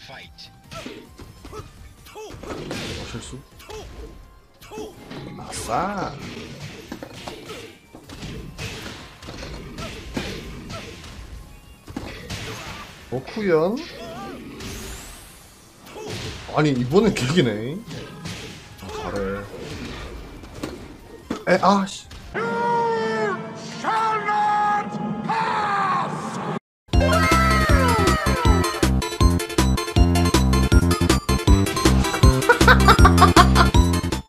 실수. 아싸. 오쿠연. 아니 이번엔 계기네. 잘해. 아씨.